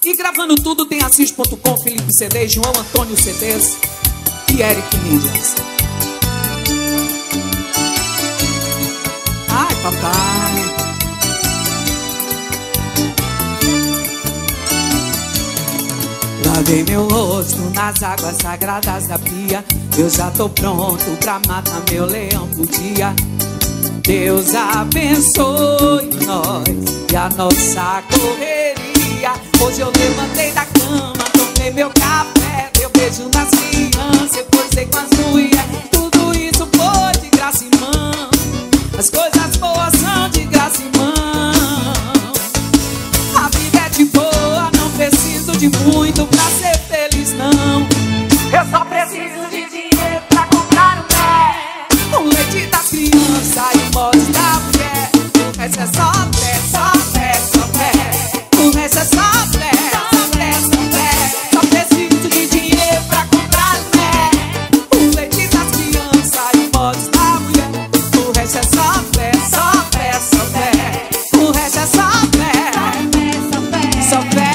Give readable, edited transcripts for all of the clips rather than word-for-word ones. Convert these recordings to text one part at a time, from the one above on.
E gravando tudo tem Assis.com, Felipe CD, João Antônio CDs e Eric Mídias. Ai, papai. Lavei meu rosto nas águas sagradas da pia. Eu já tô pronto pra matar meu leão por dia. Deus abençoe nós e a nossa correria. Hoje eu levantei da cama, tomei meu café, dei beijo nas crianças, eu posei com as mulheres. Tudo isso foi de graça em mão. As coisas boas são de graça em mão. A vida é de boa, não preciso de muito pra ser feliz, não. Eu só preciso de dinheiro pra comprar um pé, o leite das crianças e o bode da mulher. O resto é só fé, só fé, só fé. O resto é só fé, só fé, só fé. Só preciso de dinheiro pra comprar um pé, o leite das crianças e o bode da mulher. O resto é só fé, só fé, só fé. O resto é só fé, só fé.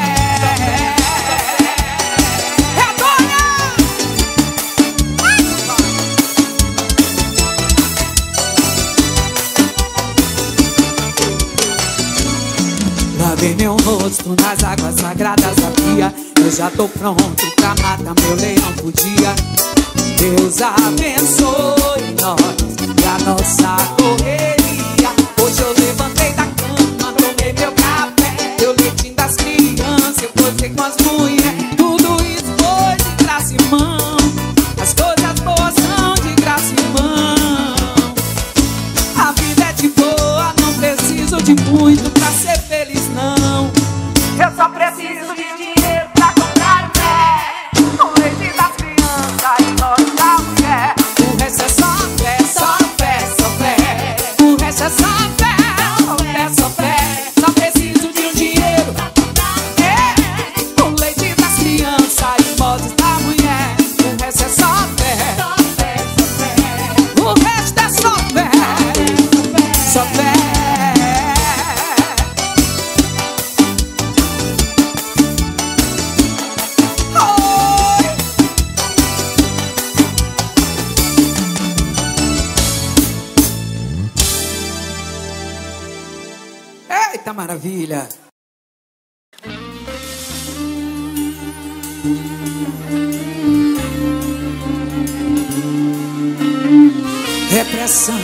Lavei meu rosto nas águas sagradas da pia. Eu já tô pronto pra matar meu leão por dia. Deus abençoe nós e a nossa correria. Hoje eu levantei da cama, tomei meu café, deu leitinho das crianças, eu posei com as mulheres. Tudo isso foi de graça em mão. As coisas boas são de graça em mão. A vida é de boa, não preciso de muito pra ser feliz, não. Eu só preciso de dinheiro pra comprar um pé, o leite das crianças e nós da mulher. O resto é só fé, só fé, só fé. O resto é só fé, só fé, só fé. Só preciso de um dinheiro pra comprar um pé, o leite das crianças e bode da mulher. O resto é só fé, só fé, só fé. O resto é só fé, só fé. Eita maravilha! Repressão.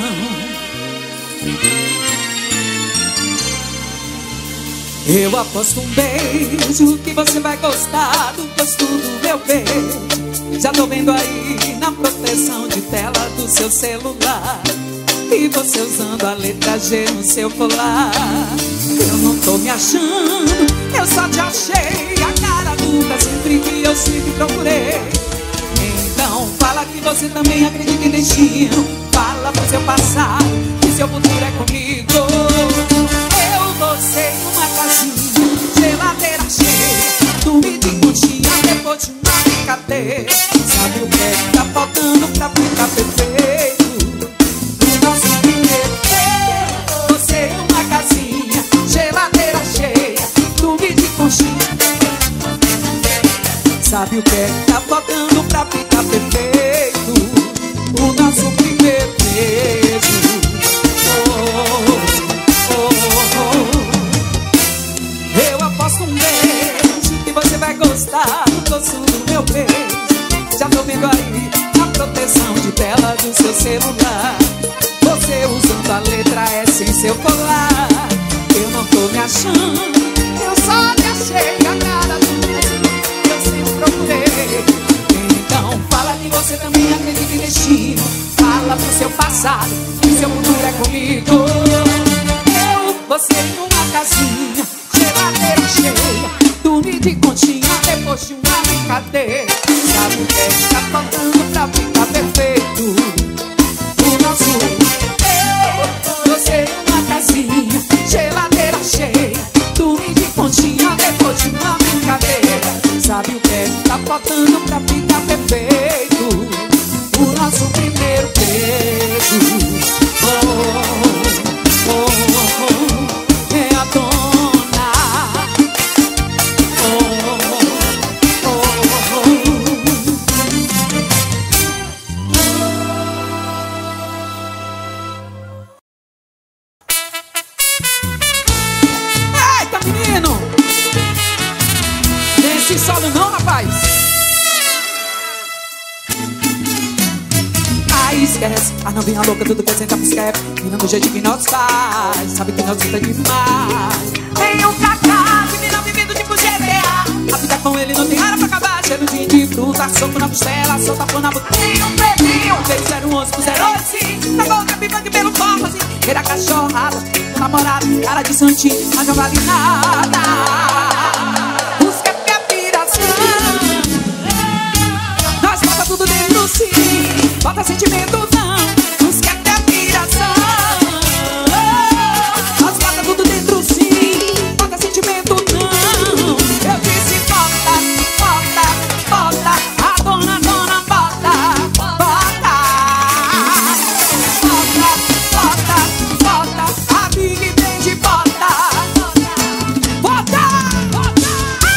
Eu aposto um beijo que você vai gostar do gosto do meu beijo. Já tô vendo aí na proteção de tela do seu celular, e você usando a letra G no seu colar. Eu não tô me achando, eu só te achei a cara dura sempre que eu sempre procurei. Então fala que você também acredita em destino. Fala pro seu passado que seu futuro é comigo. Eu, você em uma casinha, geladeira cheia, dormir de conchinha depois de uma brincadeira. Sabe o que é que tá faltando pra ficar perfeito? Nosso primeiro beijo. Você em uma casinha, geladeira cheia, dormir de conchinha. Sabe o que é que tá faltando pra ficar perfeito? O nosso primeiro beijo. Eu aposto um beijo que você vai gostar do gosto do meu beijo. Já tô vendo aí a proteção de tela do seu celular, você usando a letra S em seu colar. Eu não tô me achando, eu só te achei a cara do mundo que eu sempre procurei. Então fala que você também acredita em destino. Fala pro seu passado que seu futuro é comigo. Eu, você em uma casinha, geladeira cheia, dormir de conchinha depois de uma brincadeira. Sabe o que é que tá faltando pra ficar perfeito? O nosso eu, você em uma casinha, geladeira cheia, dormir de conchinha depois de uma brincadeira. Sabe o que é que tá faltando pra ficar perfeito? O nosso primeiro beijo. É a dona. solo não, rapaz. Aí esquece, a novinha louca, tudo que senta pro escape. Mina do jeito que nós faz, sabe que nós tá demais. Tem um Kaká, que mina vivido tipo GTA. A vida com ele não tem hora pra acabar. Cheiro de fruta, soco na costela, solta por na boca. Tem um pretinho, veio 011 pro 085. Pegou o capim funk pelo corpo assim. Era cachorrada, namorado, cara de santinho, mas não vale nada. Busca que é piração. Nós bota tudo dentro sim, bota sentimento não. Busca que é piração. Nós bota tudo dentro sim, bota sentimento não. Eu disse bota, bota, bota. A dona, bota, bota. Bota, bota. A Big Band bota. Bota, bota.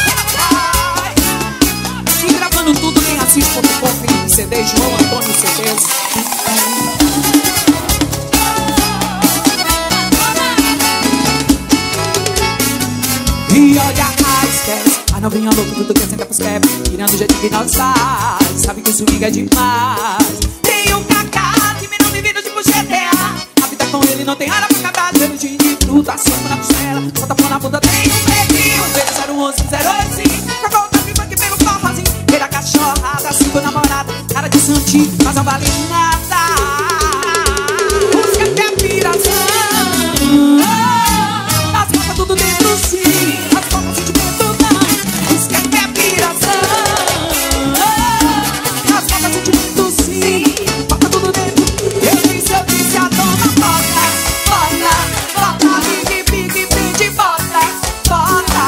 E gravando tudo quem assiste com Felipe CD, João Antônio CDs. E olha a esquece, a novinha louca, tudo que senta pros cap. Tirando o jeito que nós faz, sabe que o swing é demais. Tem um Kaká, que menino vivido tipo GTA. A vida com ele não tem hora pra acabar. Cheiro de fruta, soco na costela, solta pão na bunda. Tem um pretinho, veio 011, 085. Jogou o capim funk pelo forrozinho. Era cachorrada, cinco namorada, cara de santinho, mas não vale nada. Busca que é piração. As bota tudo dentro sim, as bota sentimento não. Busca que é piração. As bota sentimento sim, bota tudo dentro. Eu disse a dona bota, bota, bota. Big Band bota, bota.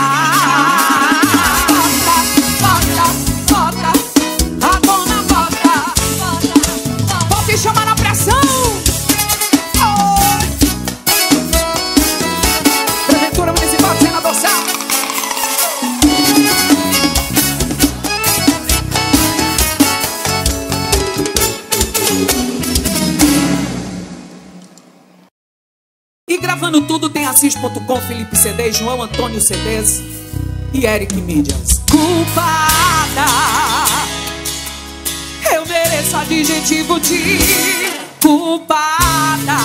Bota, bota, a dona bota, bota. Vou te chamar na pressão. Prefeitura Municipal de Senador Sá. E gravando tudo tem Assis.com, Felipe CD, João Antônio CDs e Eric Mídias. Culpada, eu mereço adjetivo de culpada.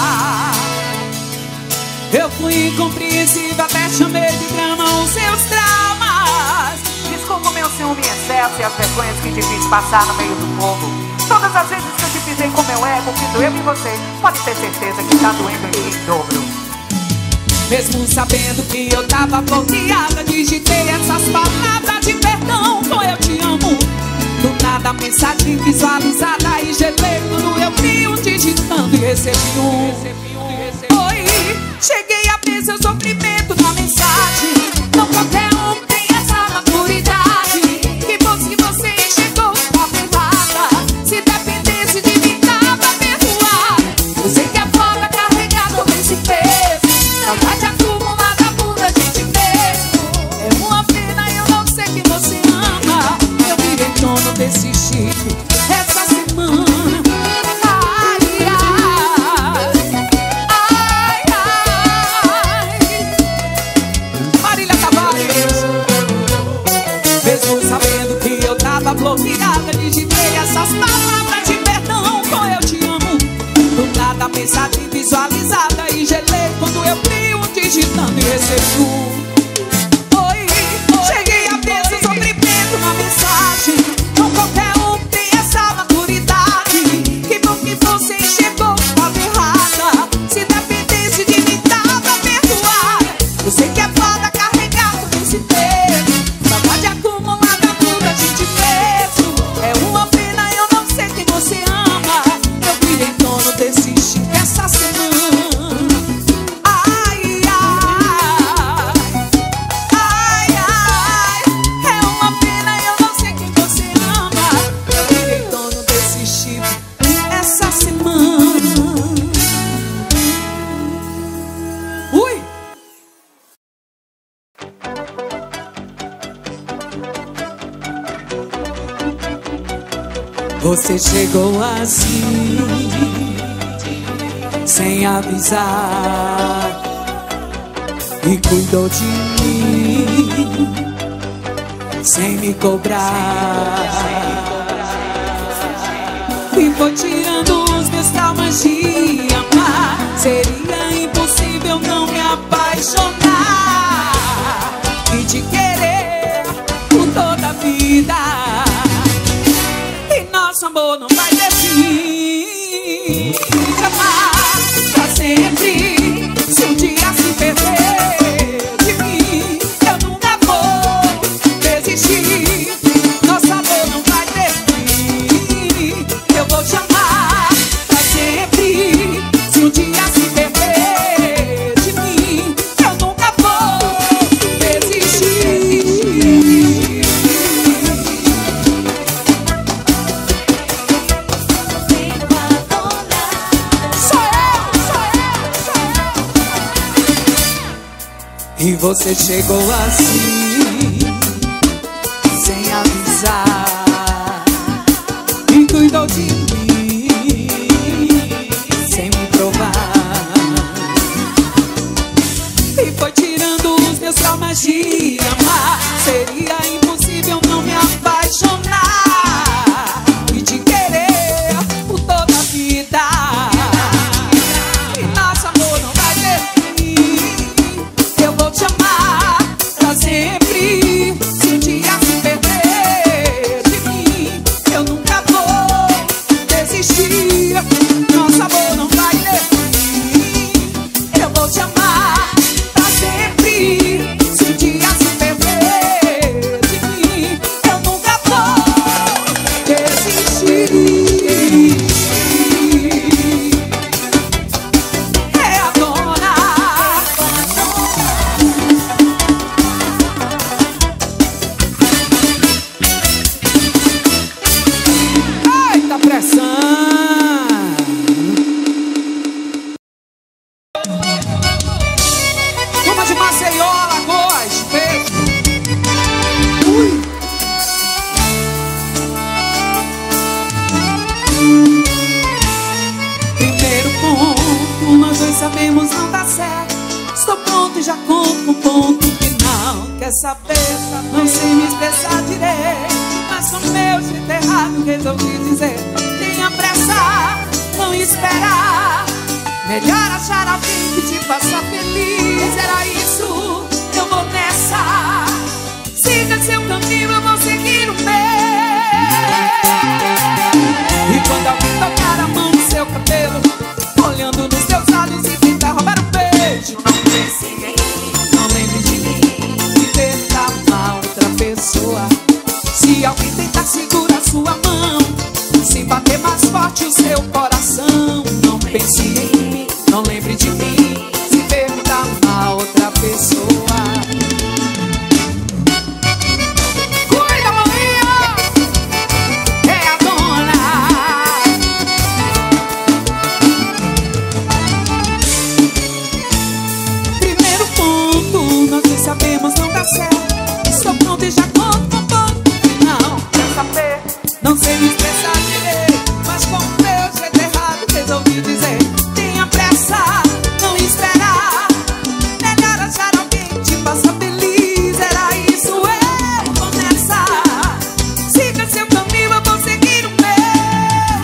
Eu fui incompreensível, até chamei de drama os seus traumas. Desculpa o meu ciúme em excesso e as vergonhas que te fiz passar no meio do povo. Todas as vezes que eu te pisei com meu ego, que doeu em você, pode ter certeza que tá doendo em mim em dobro. Mesmo sabendo que eu tava bloqueada, digitei essas palavras de perdão com eu te amo. Do nada a mensagem visualizada e gelei quando eu vi um digitando e recebi Oi, cheguei a ver seu sofrimento na mensagem. Não qualquer um tem essa maturidade. Que bom que você enxergou a errada. Se dependesse de mim tava perdoada. Eu sei que a foda carregada sobre esse peso. Saudade acumulada muda a gente mesmo. É uma pena, eu não sei que você ama. Eu virei dono desse chip essa semana. Ai, ai, ai, ai. Marília Tavares. Mesmo sabendo que eu tava bloqueada, digitei essas palavras de perdão com eu te amo. Do nada a mensagem visualizada e gelei quando eu vi um digitando e recebi Oi, cheguei a ver seu sofrimento na mensagem. Não qualquer um tem essa maturidade. Que bom que você enxergou a errada. Se dependesse de mim tava perdoada. Eu sei que é foda carregar todo esse peso. Saudade acumulada muda a gente mesmo. É uma pena, eu não sei quem você ama. Eu virei dono desse chip essa semana. Ai, ai, ai, ai. É uma pena, eu não sei quem você ama. Eu virei dono desse chip essa semana. Ui! Você chegou assim, sem avisar, e cuidou de mim. sem me cobrar. E foi tirando os meus traumas de amar. Seria impossível não me apaixonar e te querer por toda a vida. E nosso amor não vai ter fim. Te amar pra sempre. Se um dia se perder de mim, eu nunca vou desistir. Nosso amor não vai ter fim. Eu vou te amar pra sempre. Se um dia se perder de mim, eu nunca vou desistir. E você chegou assim, sem avisar, e cuidou de mim, sem me provar. E foi tirando os meus traumas de amar. Seria impossível não me apaixonar e te querer por toda a vida. E nosso amor não vai ter fim. Eu vou te amar pra sempre. Se um dia se perder de mim, eu nunca vou desistir. Nosso amor não vai ter fim. Eu vou te amar pra sempre. Se um dia se perder de mim, eu nunca vou desistir. É a dona. Eita pressão! Turma de Maceió, Alagoas, beijo! Ui. Primeiro ponto, nós dois sabemos não dá certo. Estou pronto e já conto um ponto final. Quer saber? Não sei me expressar direito, mas com meu jeito errado resolvi dizer: tenha pressa, não esperar. Melhor achar alguém que te faça feliz. Era isso, eu vou nessa. Siga seu caminho, eu vou seguir o meu. E quando alguém tocar a mão no seu cabelo, olhando nos teus olhos e tentar roubar um beijo, não pense em mim, não lembre de mim, de tentar amar outra pessoa. Se alguém tentar segurar sua mão, se bater mais forte o seu coração, não pense em mim, não lembre de mim, se tentar amar outra pessoa. Cuida, maninha! É a dona. Primeiro ponto, nós dois sabemos não dá certo. Estou pronto e já conto um ponto final. Quer saber? Não sei me expressar direito, mas com o meu jeito errado resolvi dizer: tenha pressa, não esperar. Melhor achar alguém que te faça feliz. Era isso, eu vou nessa. Siga seu caminho, eu vou seguir o meu.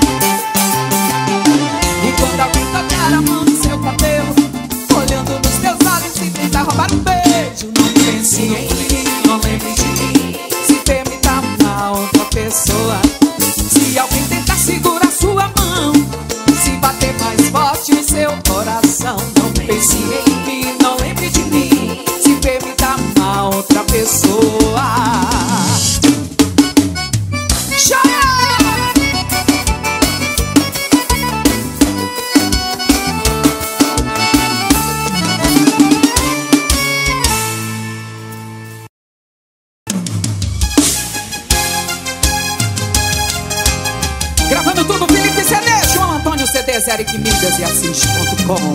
E quando alguém tocar a mão no seu cabelo, olhando nos teus olhos e tentar roubar um beijo, não pense em mim, não lembre de mim, se permita amar outra pessoa. Se alguém tentar segurar sua mão, se bater mais forte o seu coração, não pense em mim, não lembre de mim, se permita amar outra pessoa. Chora! Gravando tudo, Felipe CD, João Antônio CDs, Eric Mídias e Assis.com.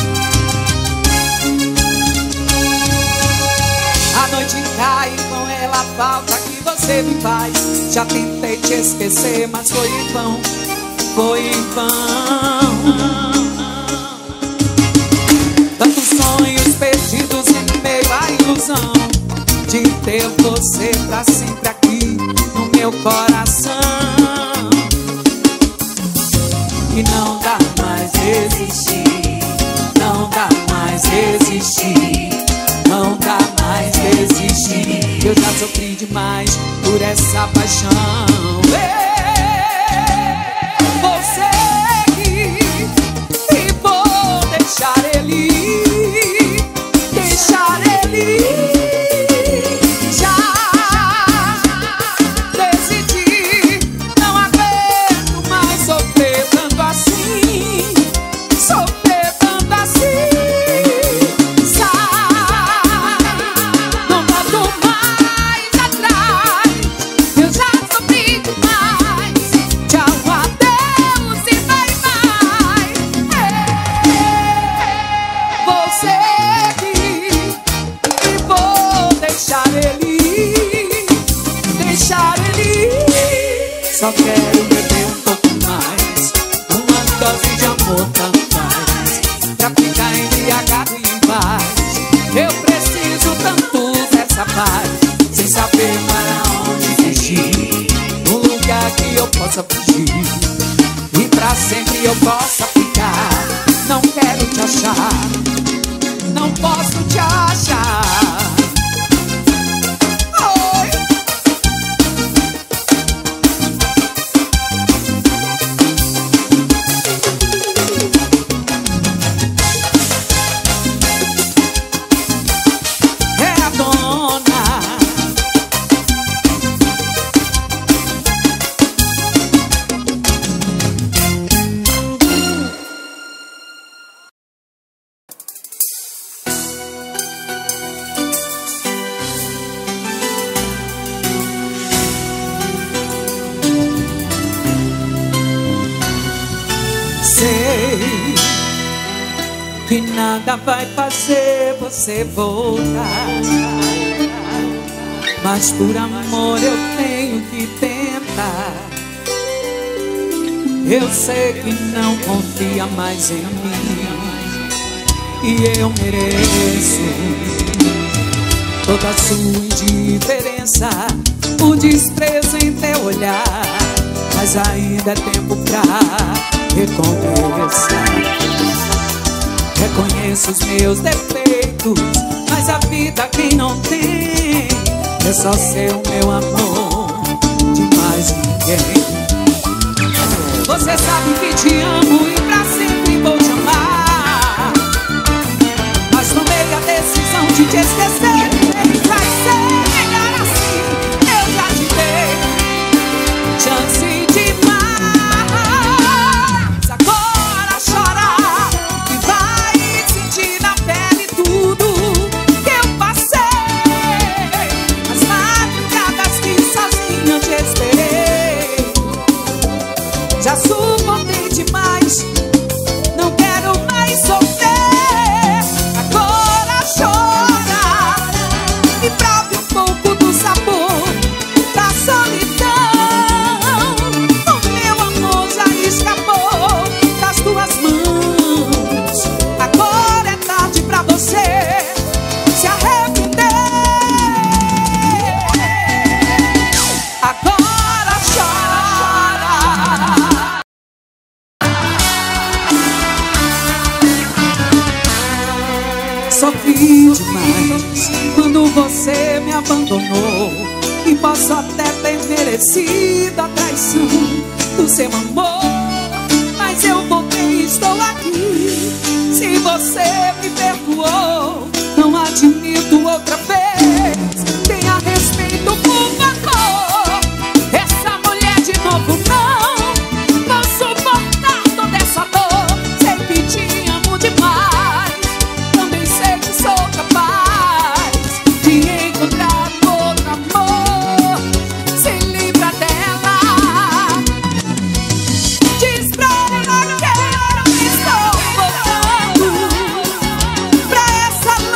A noite cai, com ela a falta que você me faz. Já tentei te esquecer, mas foi em vão, foi em vão. Tantos sonhos perdidos em meio à ilusão de ter você pra sempre meu coração. E não dá mais resistir, não dá mais resistir, não dá mais resistir. Eu já sofri demais por essa paixão. Vou seguir e vou deixar ele ir, deixar ele ir. Já decidi, não aguento mais sofrer tanto assim, sofrer tanto assim. Sai, não volto mais atrás. Eu já sofri demais. Tchau, adeus e bye bye. Vou seguir e vou deixar ele ir, deixar ele ir. Só quero beber um pouco mais, uma dose de amor tanto faz, pra ficar embriagado e em paz. Eu preciso tanto dessa paz, sem saber para onde fugir, um lugar que eu possa fugir e pra sempre eu possa ficar. Não quero te achar, não posso te achar. Oi. É a dona. Sei que nada vai fazer você voltar, mas por amor eu tenho que tentar. Eu sei que não confia mais em mim, e eu mereço toda a sua indiferença, o desprezo em teu olhar. Mas ainda é tempo pra recomeçar. Reconheço os meus defeitos, mas a vida quem não tem é só ser o meu amor, de mais ninguém. Você sabe que te amo e pra sempre vou te amar, mas tomei a decisão de te esquecer. Vai ser melhor assim, eu já te dei chance. Já suportei demais, não quero mais sofrer. Agora chora e prove um pouco do sabor da solidão. O meu amor já escapou das tuas mãos. Agora é tarde pra você se arrepender. Agora chora. Sofri demais quando você me abandonou, e posso até ter merecido a traição do seu amor, mas eu voltei e estou aqui. Se você me perdoou, não admito outra vez. Tenha respeito, por favor. Essa mulher de novo não vou suportar toda essa dor. Sei que te amo demais, também sei que sou capaz de encontrar outro amor. Se livra dela, diz pra ela que eu estou voltando pra essa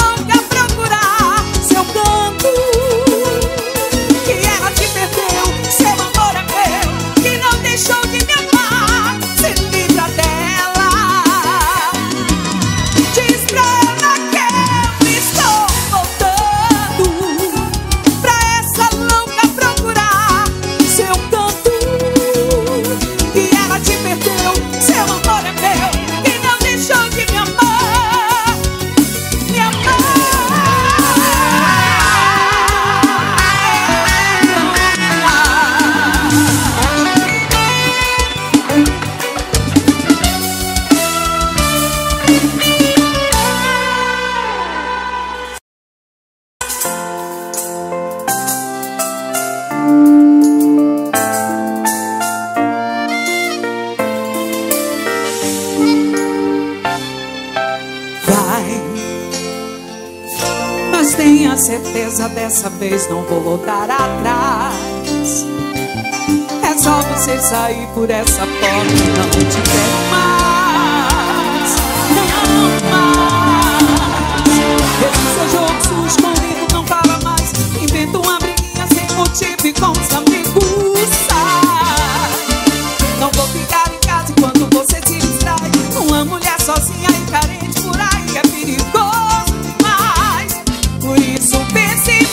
tenha certeza, dessa vez não vou voltar atrás. É só você sair por essa porta e não te quero mais. Não mais. Esse seu jogo sujo comigo não fala mais. Inventa uma briguinha sem motivo e com os amigos sai. Não vou ficar em casa enquanto você se distrai. Uma mulher sozinha e carente por aí é perigoso demais. Por isso pense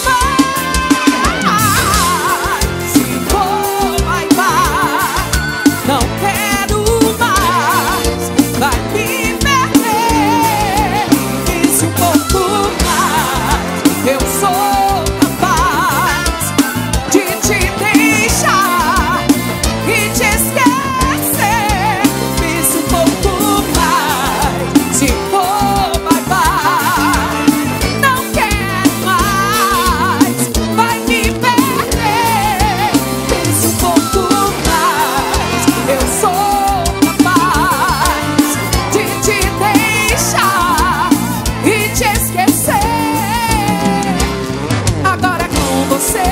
mais. Se for, vai, vai. Não quero mais. Vai me perder. Pense um pouco mais. Eu sou capaz de te deixar e te esquecer. Pense um pouco mais. Se for, vai, vai. Não quero mais. Vai me perder. Pense um pouco mais. Eu sou capaz de te deixar e te esquecer. Agora é com você.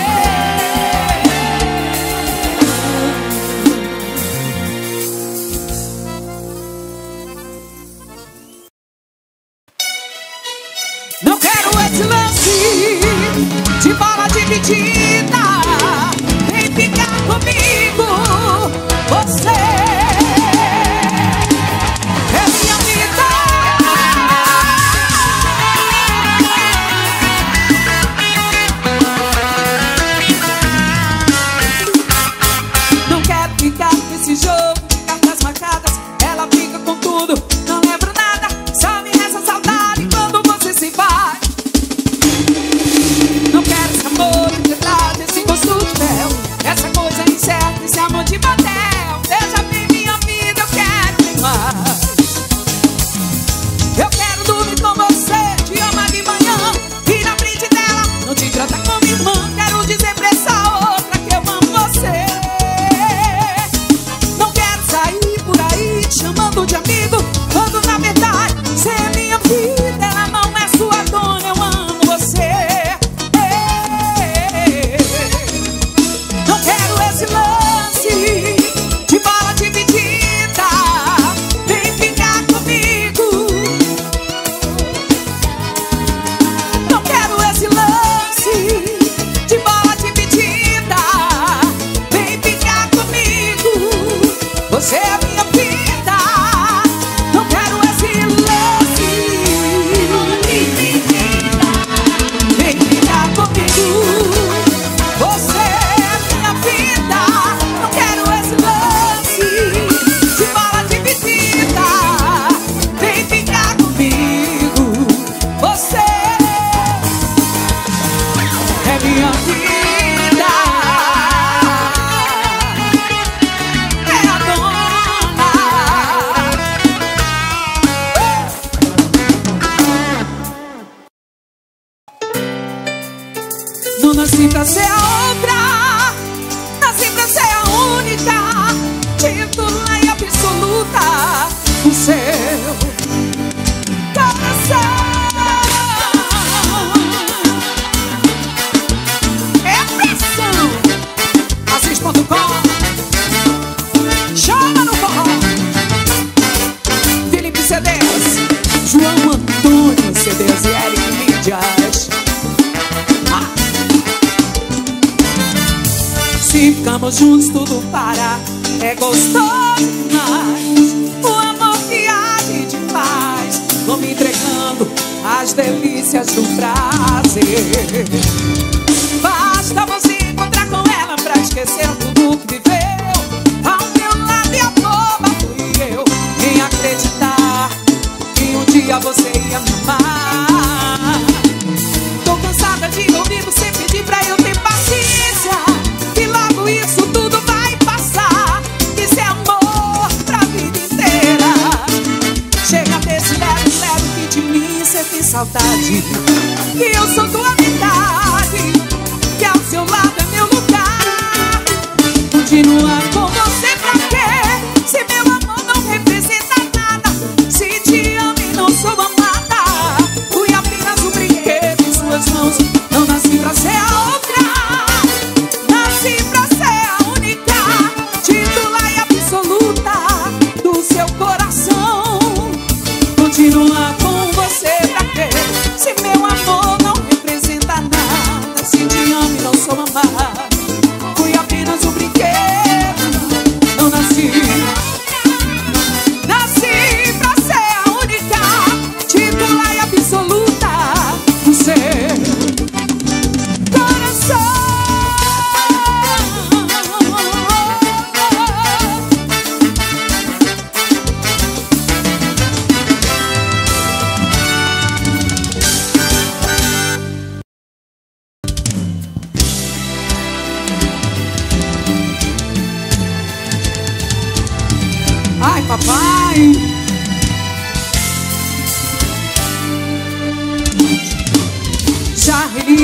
Não quero esse lance de bola dividida. Vem ficar comigo. Você é minha vida. Não quero ficar nesse jogo de cartas marcadas. Ela fica com tudo, não lembro nada. Só me resta saudade quando você se vai. Não quero esse amor entretado, esse gosto de mel, essa coisa incerta, esse amor de batel. Veja bem minha vida, eu quero bem mais. Eu quero dormir com você, te amar de manhã e na frente dela não te tratar como irmã. Quero dizer pra essa outra que eu amo você. Não quero sair por aí te chamando de amigo, quando na verdade você é minha vida, ela não é sua dona, eu amo você. Não quero esse lance de bola dividida. Vem ficar comigo. Não quero esse lance de bola dividida. Vem ficar comigo. Você é minha vida. Não quero esse lance dividida. Vem ficar comigo. Você é minha vida. Não quero esse lance de bola dividida. Vem ficar comigo. Você é minha vida. É a dona. Não nasci pra ser a outra, nasci pra ser a única, titular e absoluta, o seu coração. É pressão. Assis.com. Chama no forró. Felipe CDs, João Antônio CDs e Eric Mídias. Se ficamos juntos tudo para. É gostoso demais o amor que age de paz. Vou me entregando às delícias do prazer. Basta você encontrar com ela pra esquecer tudo que viveu. Ao meu lado e a boba fui eu em acreditar que um dia você ia me amar. Tô cansada de ouvir você pedir pra eu ter paciência, que logo isso tudo vai passar. Isso é amor pra vida inteira. Chega desse leve que de mim cê tem saudade, que eu sou tua metade, que ao seu lado é meu lugar. Continuar com você pra quê? Se meu amor não representa nada, se te amo e não sou amada.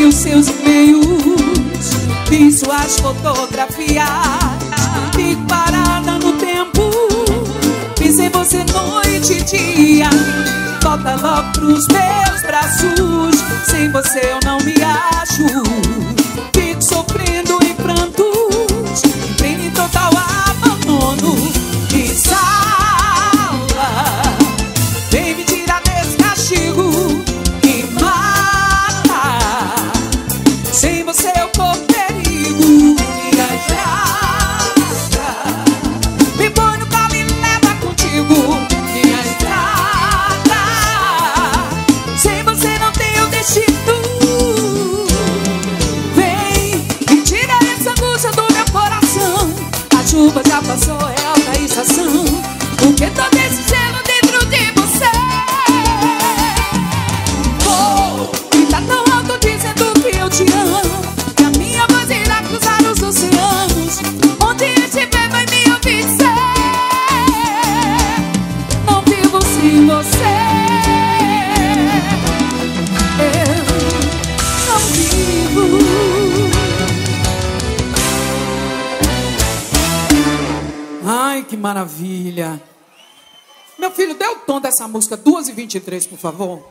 vi os seus e-mails, vi suas fotografias. Fico parada no tempo, penso em você noite e dia. Volta logo pros meus braços, sem você eu não me acho. Fico sofrendo em prantos, em total abandono. Me salva, vem me tirar desse castigo que mata. Sem você eu corro perigo. Me ajuda, me põe no carro e leva contigo. Me ajuda, sem você não tenho destino. Vem, me tira essa angústia do meu coração. A chuva já passou, é alta estação. Porque todo esse gelo dentro de você. Oh, e tá tão alto dizendo que eu te amo, que a minha voz irá cruzar os oceanos. Onde estiver vai me ouvir dizer: não vivo sem você. Eu não vivo. Ai, que maravilha. Meu filho, dê o tom dessa música 2h23, por favor.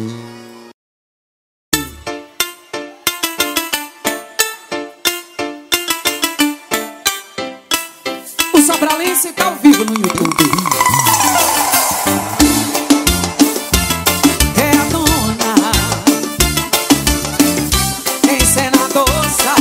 O Sobralense tá ao vivo no YouTube. É a dona encenadoça.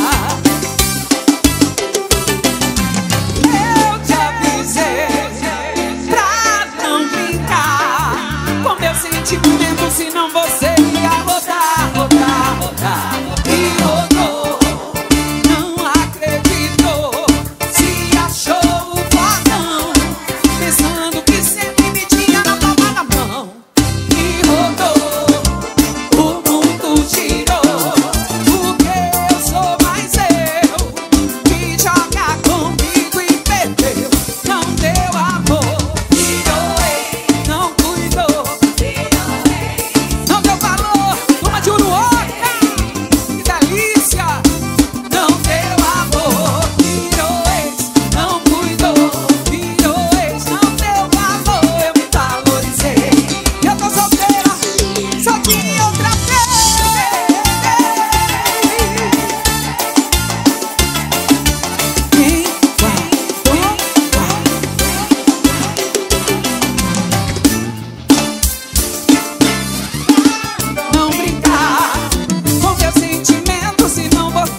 Eu te avisei pra não brincar com meus sentimentos, senão você ia rodar, rodar, rodar. E rodou, não acreditou, se achou o fodão, pensando que sempre me tinha na palma da mão. E rodou, o mundo girou, porque eu sou mais eu. Me joga comigo e perdeu, não deu amor. Virou ex, não cuidou, virou ex, não deu valor. Toma de uruoca, que delícia. Não deu amor. Virou ex, não cuidou, virou ex, não deu valor. Eu me valorizei, eu tô solteira, sozinha outra vez. Quem não brincar com meus sentimentos, senão vou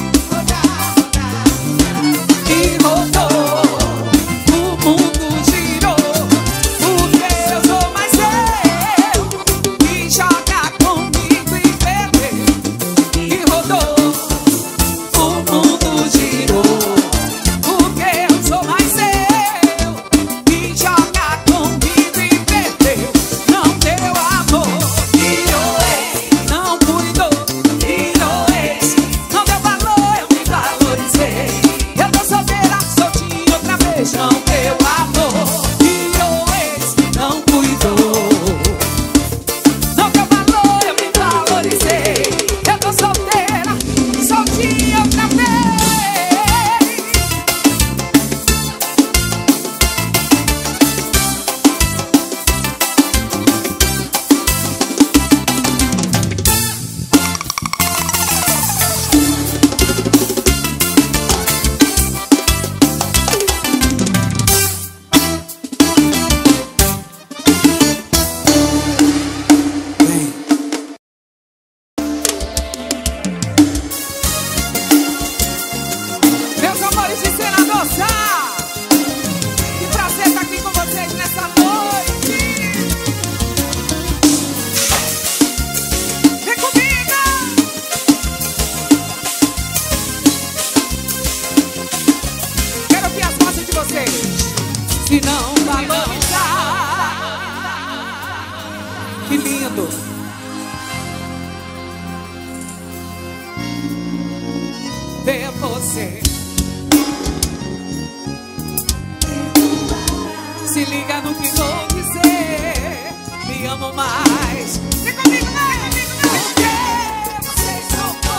e rodou, o mundo girou, porque eu sou mais eu. Me joga comigo e perdeu. E rodou, o mundo girou, porque eu sou mais eu. Me joga comigo e perdeu, não deu amor. Virou ex, não cuidou, virou ex, não deu valor. Eu me valorizei, eu tô solteira, soltinha outra vez. Não deu amor. Virou ex, não cuidou, não deu valor. Eu me valorizei, eu tô solteira, soltinha outra vez. Vem. Meus amores de Senadoça, que prazer estar aqui com vocês nessa noite. Vem comigo. Quero ouvir as vozes de vocês. Se não valorizar, que lindo. Ver você. Se liga no que vou dizer. Me amo mais. Vem comigo, vai comigo, vai. Porque vocês são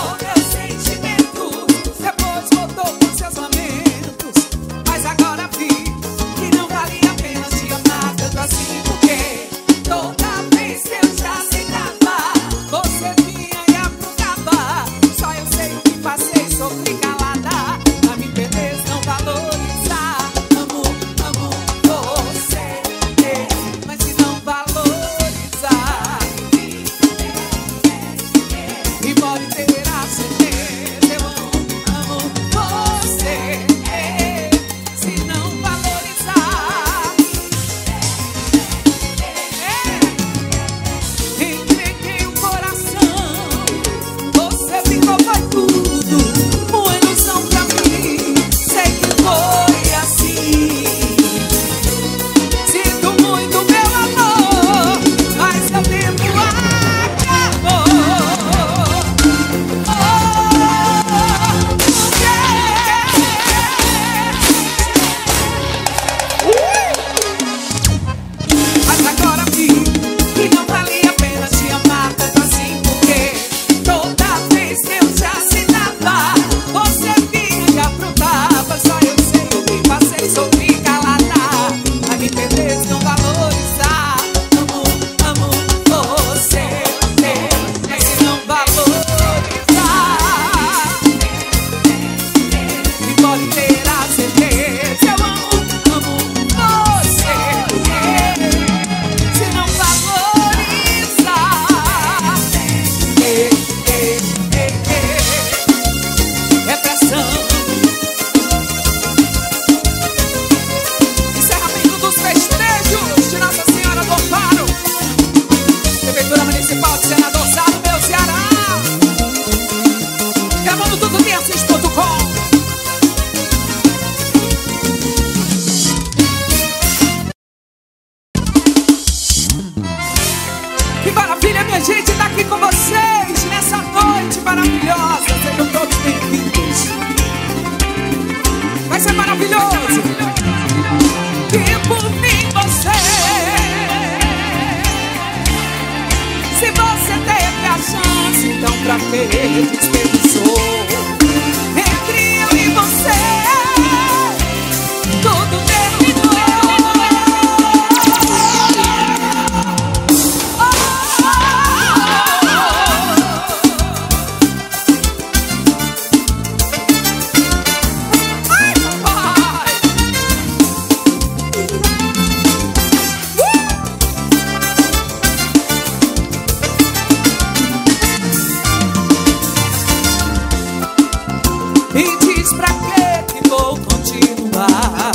que desperdiçou. Entre eu e você, tudo terminou. Me diz pra que vou continuar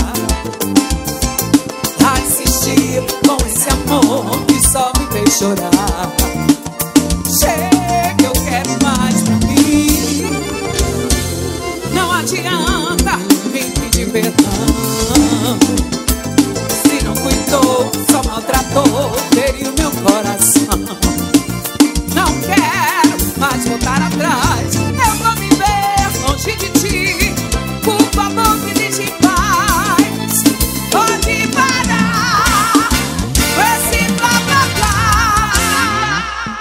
a insistir com esse amor que só me fez chorar. Chega, eu quero mais pra mim. Não adianta me pedir perdão. Se não cuidou, só maltratou, feriu meu coração. Não quero mais voltar atrás. Eu vou me ver longe de ti. Por favor, me deixe em paz. Pode parar com esse blá blá blá.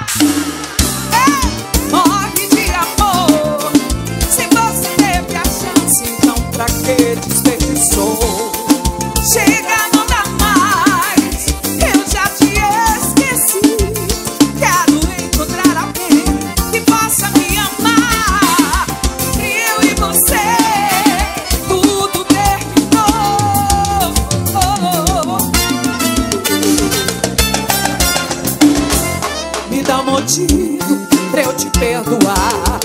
Morre de amor. Se você teve a chance, então pra que desperdiçou? Chega, não dá mais. Eu já te esqueci. Quero encontrar alguém que possa me amar. Eu e você, tudo terminou. Me dá um motivo pra eu te perdoar.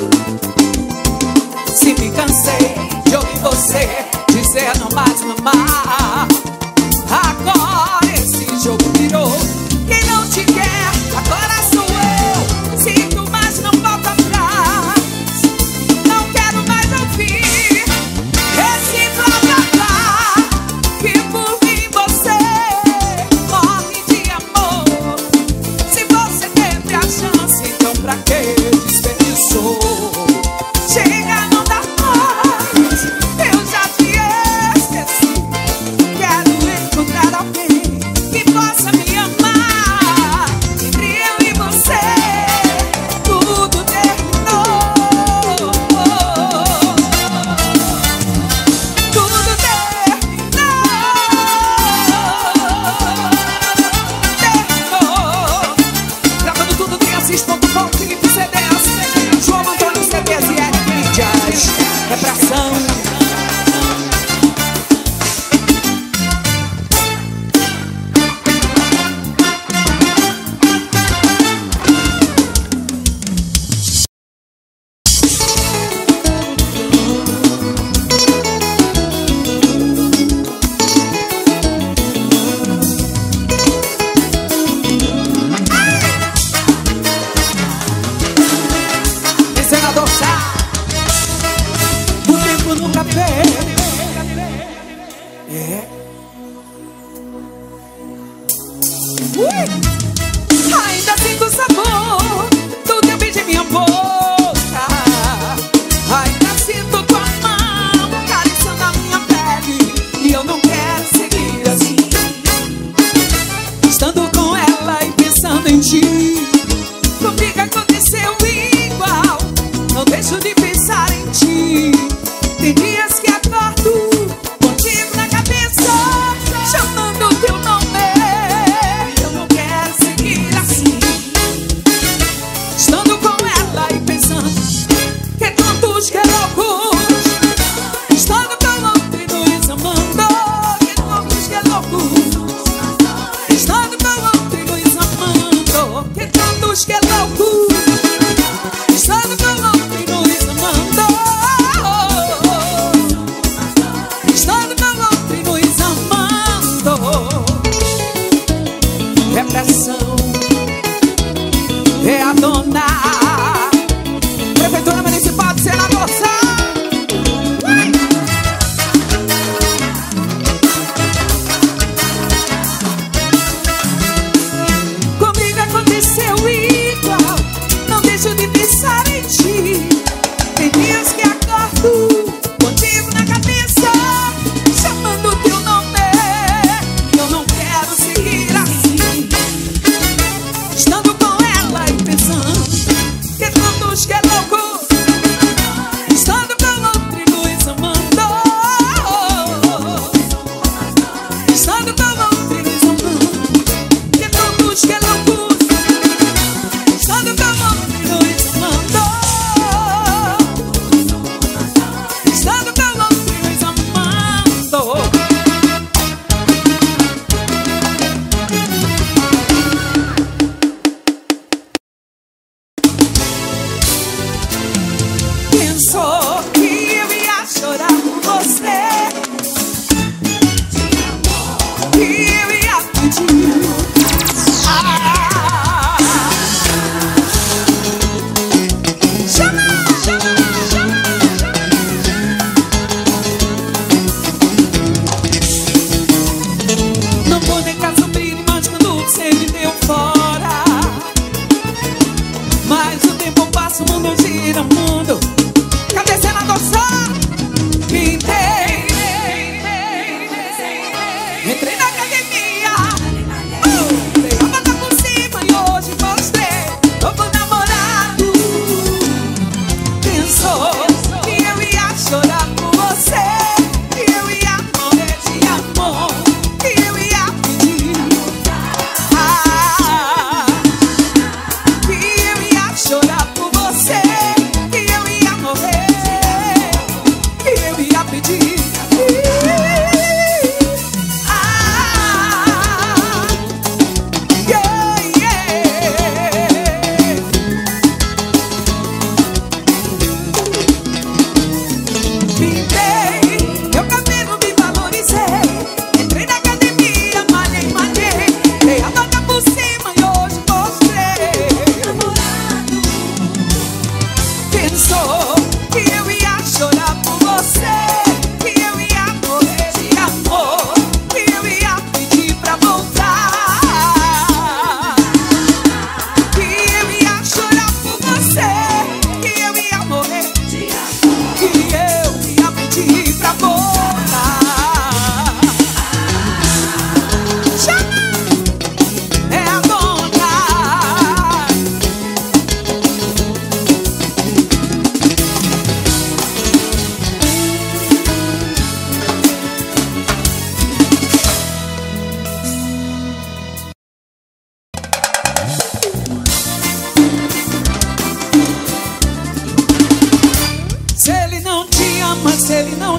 Se me cansei de ouvir você dizer não mais me amar. Agora esse jogo virou. Quem não te quer, agora sou eu. Sinto, mas não volto atrás. Não quero mais ouvir esse blá blá blá. Que por mim você morre de amor. Se você teve a chance, então pra que desperdiçou? Chega, não dá mais. Eu já te esqueci. Quero encontrar alguém que possa me amar. Entre eu e você, tudo terminou. Tudo terminou. Terminou. Gravando tudo, tem assis.com, Felipe CDs, João Antônio CDs e Eric Mídias. Repressão. E senador Sá, o tempo nunca veio. Ainda sinto o sabor do teu beijo em minha boca. Ainda sinto tua mão acariciando a minha pele. E eu não quero seguir assim, estando com ela e pensando em ti. Comigo aconteceu igual. Não deixo de pensar em ti. Tem dias que acordo contigo na cabeça, chamando teu nome. Eu não quero seguir assim, estando com ela e pensando que tantos que é loucos, estando com outro e nos amando. Que tantos que é loucos, estando com outro e nos amando. Que tantos que é loucos, estando com outro e nos amando. Estando com outro e nos amando. Repressão é a dona. Prefeitura Municipal de Senador Sá. Comigo aconteceu igual. Não deixo de pensar em ti. Tem dias que acordo contigo na cabeça, chamando teu nome. Eu não quero seguir assim, estando com ela e pensando que tantos que é louco.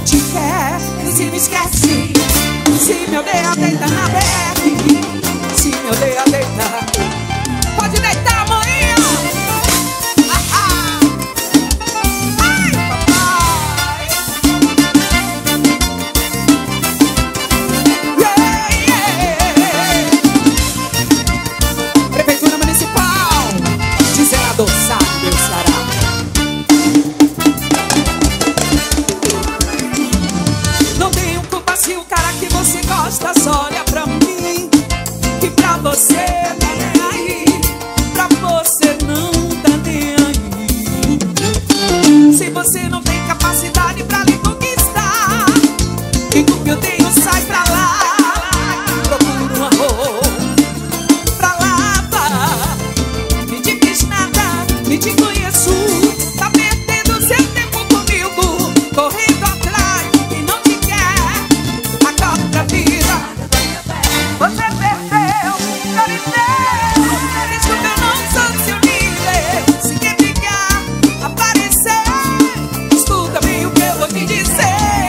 te quer, se me esquece. Se me odeia, deita na BR. Se me odeia, deita. Pode deitar, amanhã. Ai, papai. Prefeitura Municipal de Senador Sábio Ceará. Não tenho culpa se o cara que você gosta só olha pra mim. E pra você tá nem aí. Pra você não tá nem aí. Se você não tem capacidade pra lhe conquistar, que culpa eu tenho, sai pra lá. Procura um amor pra lavar. Me diz nada, me te conheço. Tá perdendo seu tempo comigo, correndo atrás e não te quer. Acorda pra vida. Você perdeu, carinho. Desculpa, eu não sou seu líder. Se quer brigar, aparecer, escuta bem o que eu vou te dizer.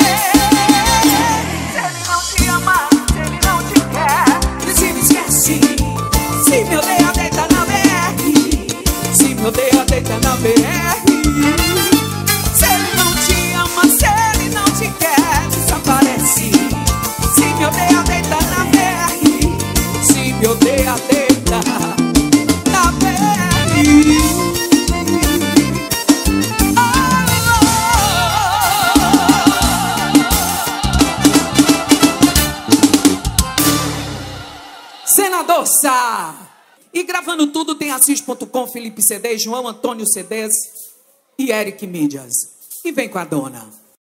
Se ele não te ama, se ele não te quer, se me esquece. Se me odeia, deita na BR. Se me odeia, deita na BR. Se ele não te ama, se ele não te quer, desaparece. Se me odeia, deita na BR. Se me odeia, deita na BR. Senador Sá. E gravando tudo tem Assis.com, Felipe CDs, João Antônio CDs e Eric Mídias. E vem com a dona.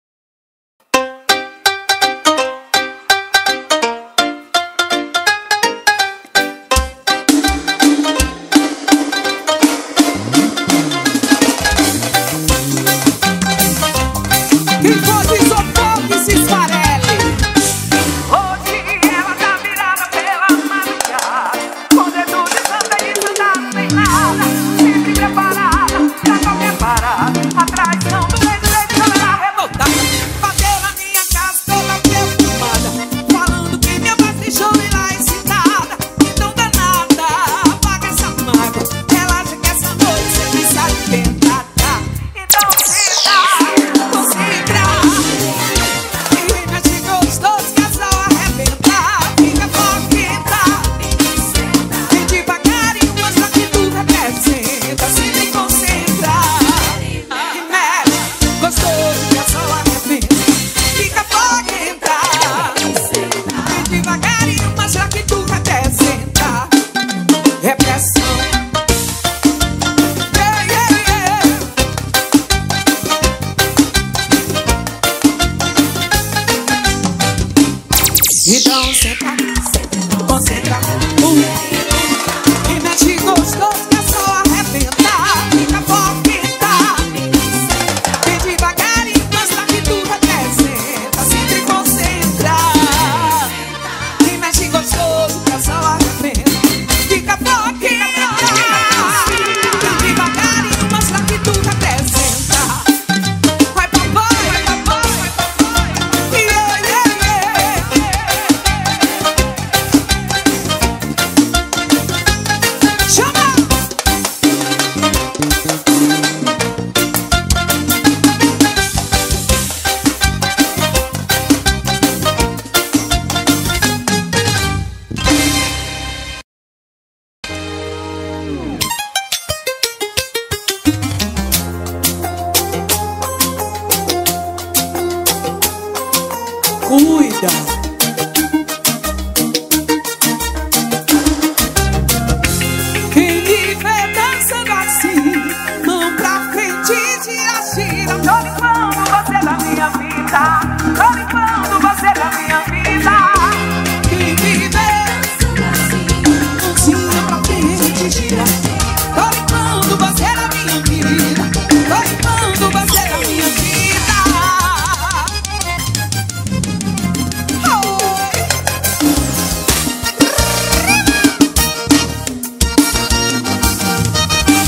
Quem pode sopor que se esfarele. Hoje ela tá virada pela madrugada, com dedo de santa e sandália sem nada, sempre preparada pra qualquer parada. A traição do rei ela revoltada. Bateu na minha casa toda preocupada, falando que minha voz deixou ela excitada. Então danada, apaga essa mágoa. Relaxa que essa noite você me sai tentada. Então concentra. E mexe gostoso, casal arrebentar. Fica foquenta. Vem devagarinho, mostra que tu representa. Se me concentra. E mexe gostoso, casal arrebenta. Fica foquenta. Vem devagarinho, mostra que tu representa. Repressão. Yeah, yeah, yeah. Então senta, concentra, e mexe gostoso que é só arrebentar. Fica foquenta. Vem devagarinho, mostra que tu representa. Sempre concentra. E mexe gostoso que é só arrebenta. Fica foquenta. Vem devagarinho, mostra que tu representa. Vai papai, vai papai, vai papai. Yeah, yeah, yeah. Chama! Cuida! Quem me vê dançando assim, mão pra frente, tira, tira. Tô limpando você da minha vida. Tô limpando você da minha vida. Quem me vê dançando assim, mãozinha pra frente, tira. Tô limpando você da minha vida. Tô limpando você da minha vida.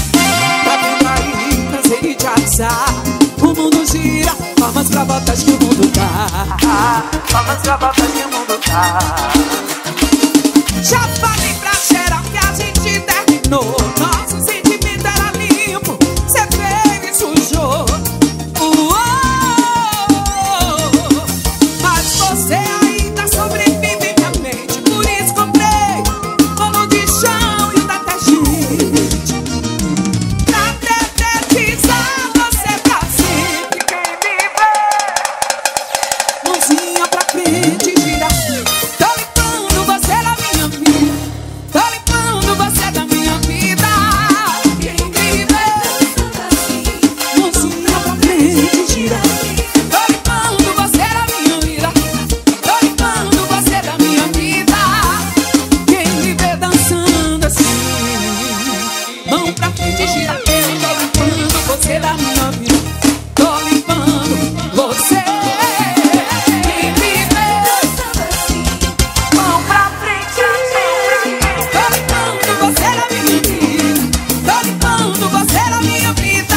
Tá vendo aí, cansei de te avisar. O mundo gira, formas bravotas que o mundo Vamos gravar pra que o mundo tá. Já falei pra geral que a gente terminou. Nosso sentimento era limpo, cê veio e sujou. Mas você ainda sobrevive em minha mente. Por isso comprei bolo de chão e um detergente pra dedetizar você pra sempre. Quem me vê, mãozinha pra frente, gira. Tô limpando você da minha vida. Tô limpando você da minha vida. Quem me vê, mãozinha pra frente, gira. Tô limpando você da minha vida. Tô limpando você da minha vida. Quem me vê dançando assim, mão pra frente, gira. Tô limpando você da minha vida. Tô limpando você. Quem me vê dançando assim, mão pra frente, tô limpando você da minha vida. Tô limpando você da minha vida.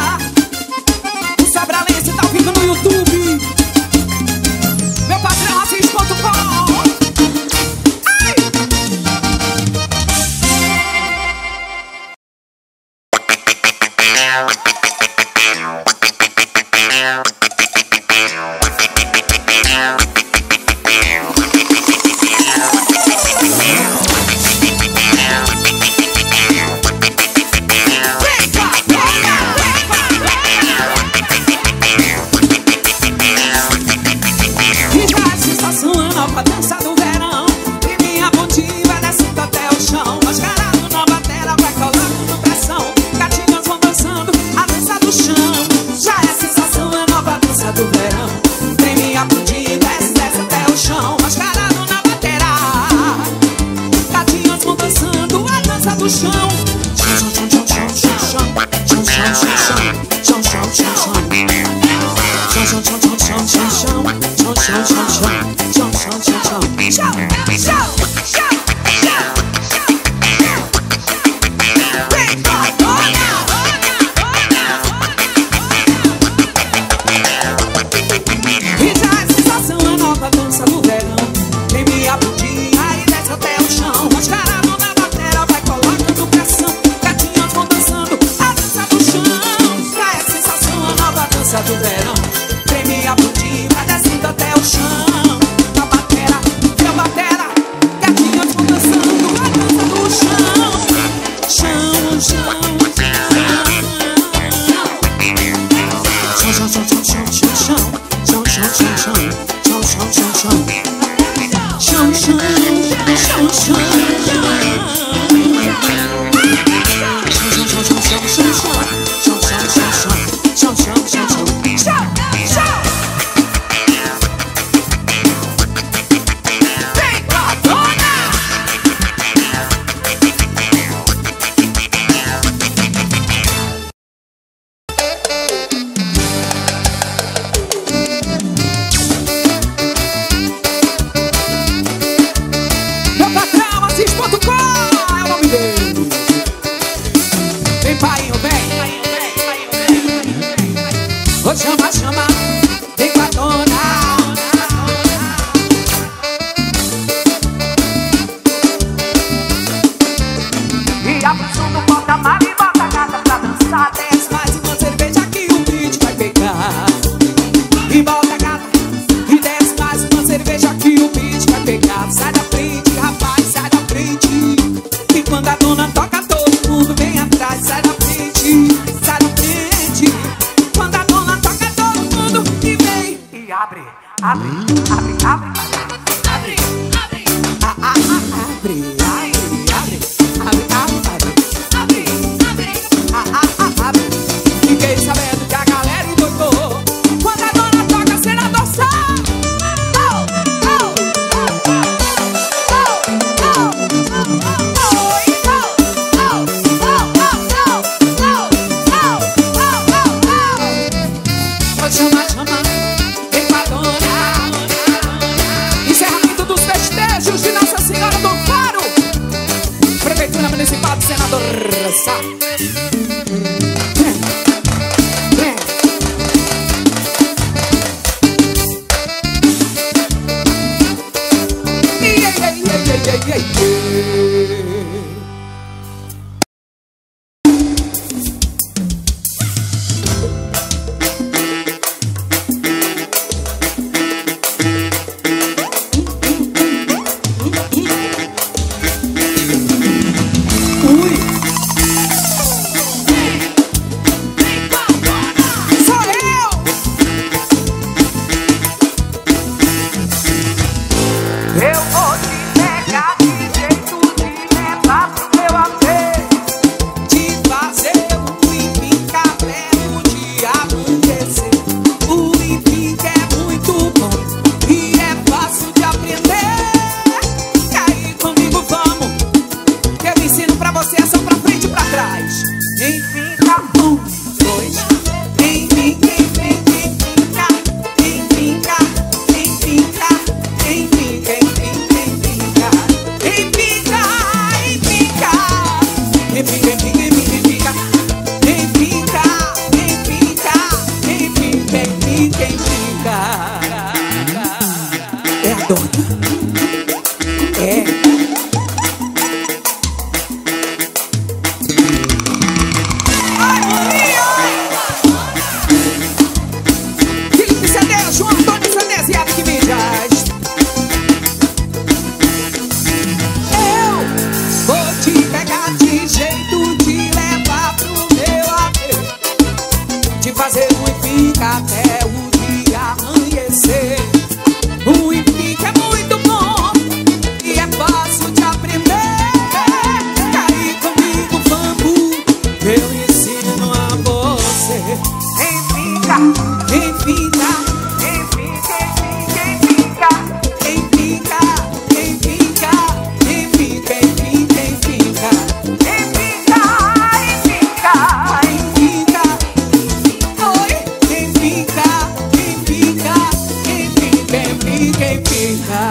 O Sobralense tá vindo no YouTube. Meu patrão Assis.com. E já a sensação é nova dança do verão. E minha bundinha vai descendo até o chão. Mascarado na bateria, vai colando no pressão. Gatinhas vão dançando a dança do chão. Já é a sensação é nova dança do verão. Tem minha bundinha, desce, desce até o chão. Mascarado na bateria, gatinhas vão dançando a dança do chão. Chão, chão, chão, chão, chão, chão. Chão, chão, chão, chão. Chão, chão, chão, chão. Chão, chão, chão, chão, chão, chão, chão. Chão, chão, chão, chão. Chão, chão, chão, chão. Chão, chão, chão, chão. Vem cá, e já a sensação é nova dança do verão. Tem minha bundinha e desce até o chão. Mascarado na bateria, vai colocando pressão. Gatinhas vão dançando a dança do chão. Já é a sensação é nova dança do verão. Tem minha bundinha, vai descendo até o chão. Na bateria, meu batera, gatinhas vão dançando a dança do chão. Chão, chão, chão, chão, chão, chão, chão, chão, chão. Chão, chão, chão, chão. Chão, chão, chão, chão. Chão, chão, chão, chão, chão. Chão, chão, chão, chão, chão, chão, chão, chão. Chão, chão, chão, chão, chão, chão. Chão, chão. Vem pra dona. Meu patrão Assis.com é o nome dele. Vem, painho, vem. Vou chamar, chamar. Vem com a dona. E abre o som do porta-malas e bota a gata pra dançar. Desce mais uma cerveja que o beat vai pegar. E bota a gata e desce mais uma cerveja que o beat vai pegar. Sai da frente, rapaz, sai da frente. E quando a dona toca, todo mundo vem atrás. Sai da frente, sai da frente. Quando a dona toca, todo mundo e vem. E abre, abre, abre, abre, abre, abre, abre, abre, abre. Fiquei sabendo que a galera endoidou quando a dona toca a cena dançar. Oh, oh, oh, oh, Pode chamar, chamar, vem com a dona. Encerramento dos festejos de Nossa Senhora do Amparo. Prefeitura Municipal de Senador Sá. de fazer um fica até o dia amanhecer. O fica é muito bom e é fácil de aprender. Cair comigo, bambu, eu ensino a você. Em fica, em fica, em fica, em fica, em fica, em fica, em fica, em fica, em fica, em fica, em fica, oi, em fica, em fica, em fica, em fica, em fica.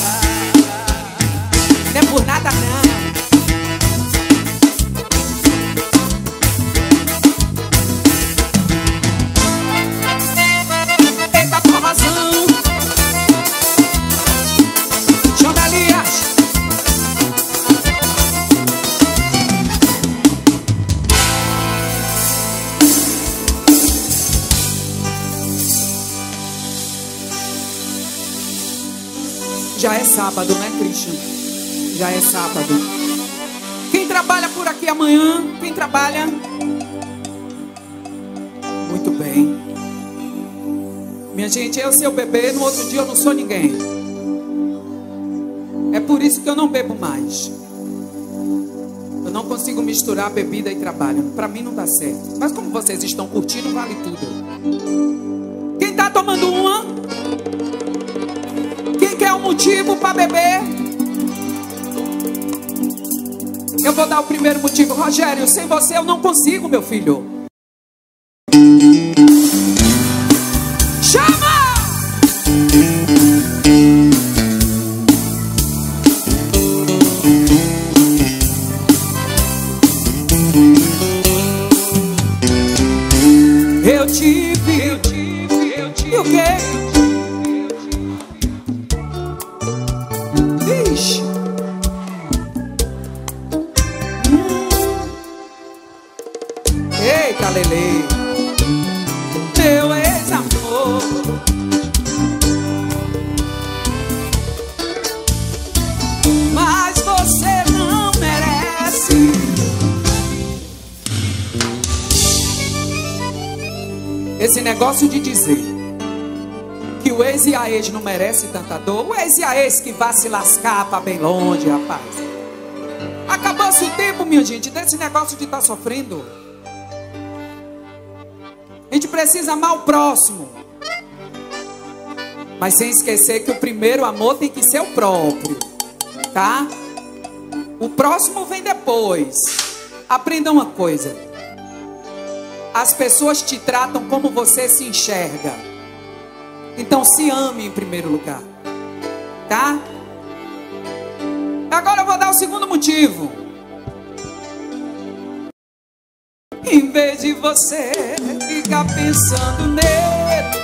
Não é por nada não. Eita formação, chama Elias. Já é sábado, né, Christian? Já é sábado. Quem trabalha por aqui amanhã? Quem trabalha? Muito bem. Minha gente, eu seu bebê, no outro dia eu não sou ninguém. É por isso que eu não bebo mais. Eu não consigo misturar bebida e trabalho. Para mim não dá certo. Mas como vocês estão curtindo, vale tudo. Quem tá tomando uma? Quem quer um motivo para beber? Eu vou dar o primeiro motivo. Rogério, sem você eu não consigo, meu filho. Chama! Eu tive. E o quê? Ixi. Eita, Lelê. Meu ex-amor. Mas você não merece. Esse negócio de dizer que o ex e a ex não merece tanta dor. O ex e a ex que vá se lascar pra bem longe, rapaz. Acabou-se o tempo, minha gente, desse negócio de estar sofrendo. A gente precisa amar o próximo, mas sem esquecer que o primeiro amor tem que ser o próprio, tá? O próximo vem depois. Aprenda uma coisa: as pessoas te tratam como você se enxerga. Então se ame em primeiro lugar, tá? Agora eu vou dar o segundo motivo. Em vez de você ficar pensando nele,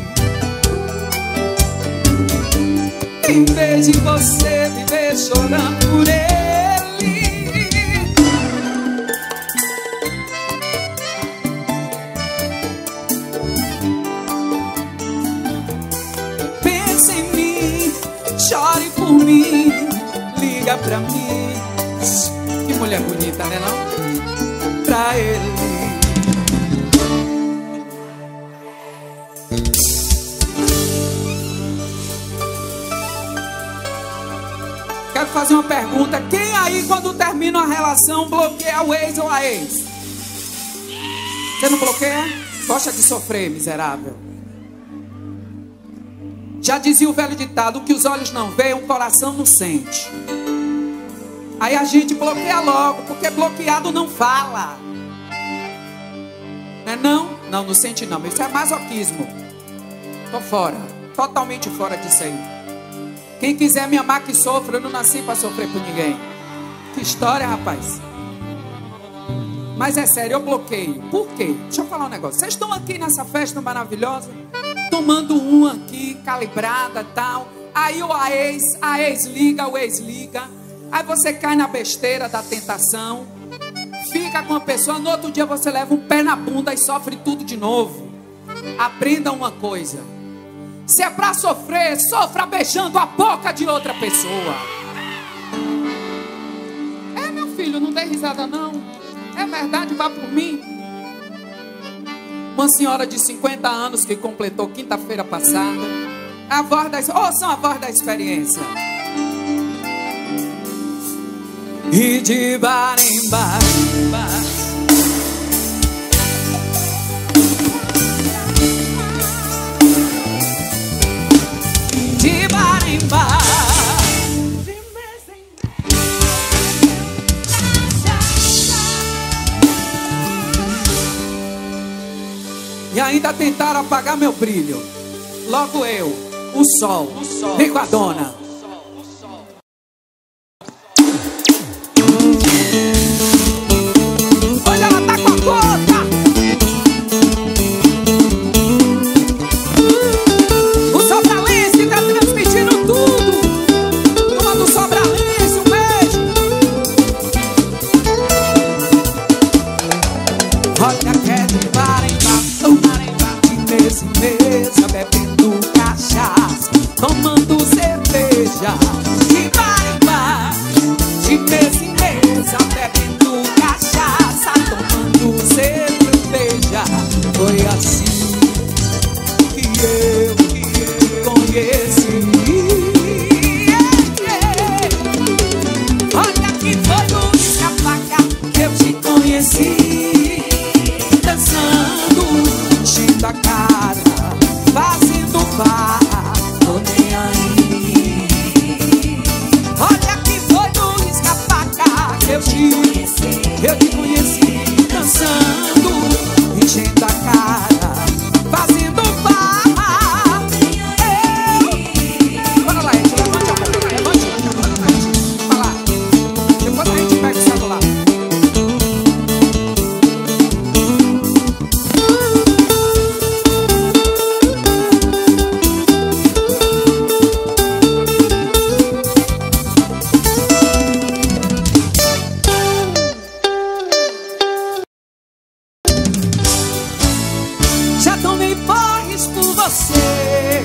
em vez de você viver chorando por ele, pense em mim, chore por mim, liga pra mim. Que mulher bonita, né não? Pra ele. Quero fazer uma pergunta. Quem aí, quando termina uma relação, bloqueia o ex ou a ex? Você não bloqueia? Gosta de sofrer, miserável. Já dizia o velho ditado: o que os olhos não veem, o coração não sente. Aí a gente bloqueia logo, porque bloqueado não fala. Não é não? Não, não sente não. Isso é masoquismo. Tô fora. Totalmente fora disso aí. Quem quiser me amar que sofra, eu não nasci para sofrer por ninguém. Que história, rapaz. Mas é sério, eu bloqueio. Por quê? Deixa eu falar um negócio. Vocês estão aqui nessa festa maravilhosa, tomando uma aqui, calibrada e tal. Aí a ex liga, o ex liga. Aí você cai na besteira da tentação, fica com a pessoa, no outro dia você leva um pé na bunda e sofre tudo de novo. Aprenda uma coisa: se é pra sofrer, sofra beijando a boca de outra pessoa. É, meu filho, não dê risada não. É verdade, vá por mim. Uma senhora de 50 anos que completou quinta-feira passada. A voz da... Ouçam a voz da experiência. E de bar em bar, de bar em bar, e ainda tentaram apagar meu brilho. Logo eu, o sol, vem com a dona. Olha, ela tá com a conta. O Sobralense tá transmitindo tudo. Toma do Sobralense, um beijo. Olha que é de bar em bar, de mesa em mesa, bebendo cachaça, tomando cerveja. De bar em bar, de mesa em mesa, bebendo cachaça, tomando cerveja. Foi assim que eu conheci. Olha que foi no escapaca que eu te conheci, dançando, enchendo a cara, fazendo barra, tô nem aí. Olha que foi no escapaca que eu te conheci, dançando, enchendo a cara, fazendo barra. Bora lá, gente, levante a mão, levante a mão, vai lá. Depois a gente pega o celular. Já tomei porres por você,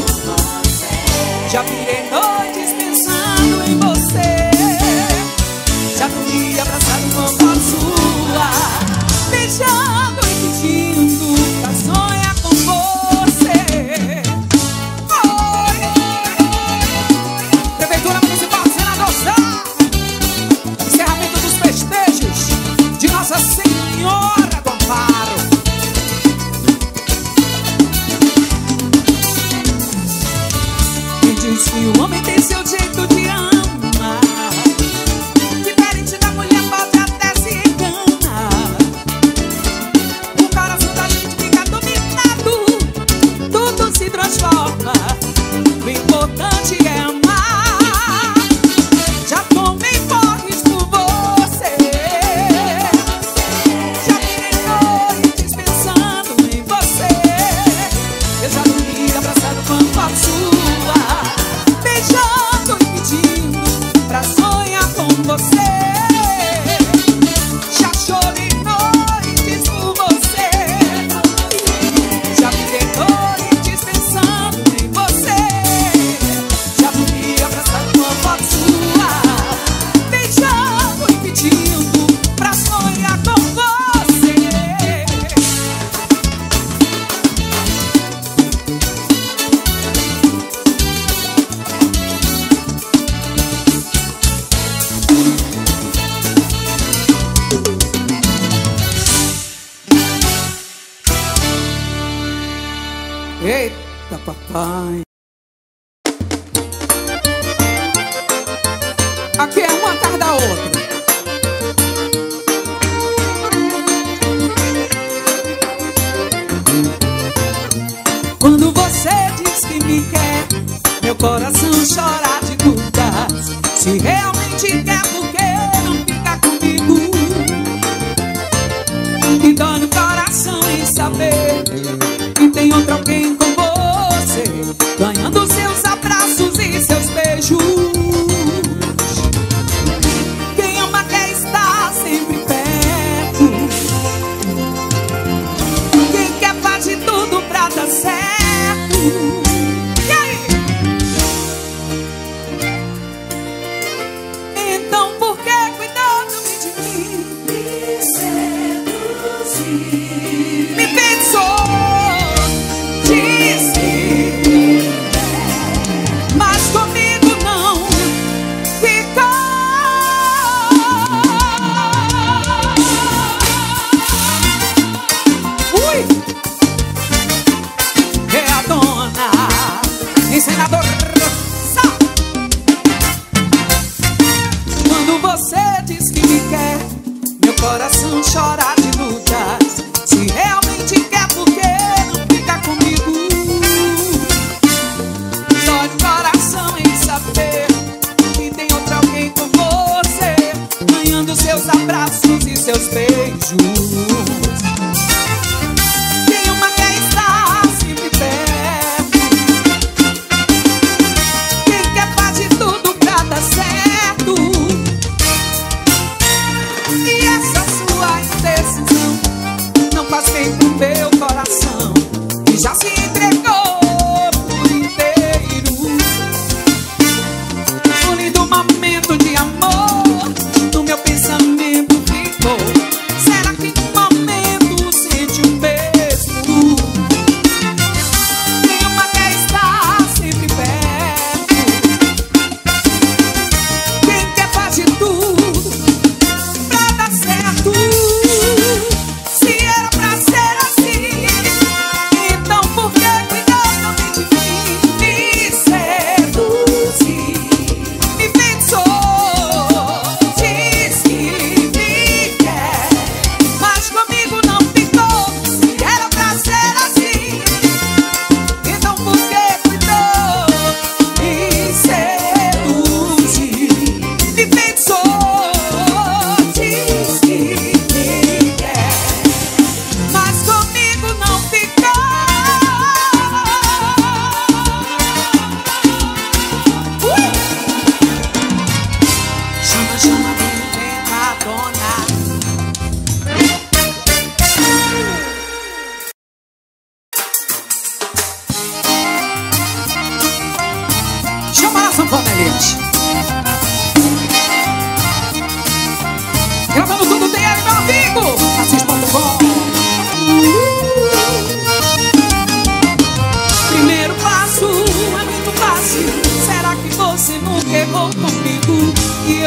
já virei noites pensando em você, já dormi abraçado com a sua, beijando e pedindo pra sonhar com você. Oi, Prefeitura Municipal de Senador Sá, encerramento dos festejos de Nossa Senhora do Amparo. Diz que o homem tem seu jeito de amar, diferente da mulher pode até se enganar. O coração da gente fica dominado, tudo se transforma, o importante é amar. Já tomei porres por você, já virei noites pensando em você, eu já dormi abraçado com a sua, beijando e pedindo pra sonhar com você. Já chorei noites por você, já virei noites pensando em você, já dormi abraçado com a foto sua, beijando e pedindo pra sonhar com você. Eita, papai. Aqui é uma atrás da outra. Quando você diz que me quer, meu coração chora de dúvidas. Se realmente quer, por que não fica comigo? E dói no coração em saber que tem outro alguém com você, ganhando seus abraços e seus beijos. Quem ama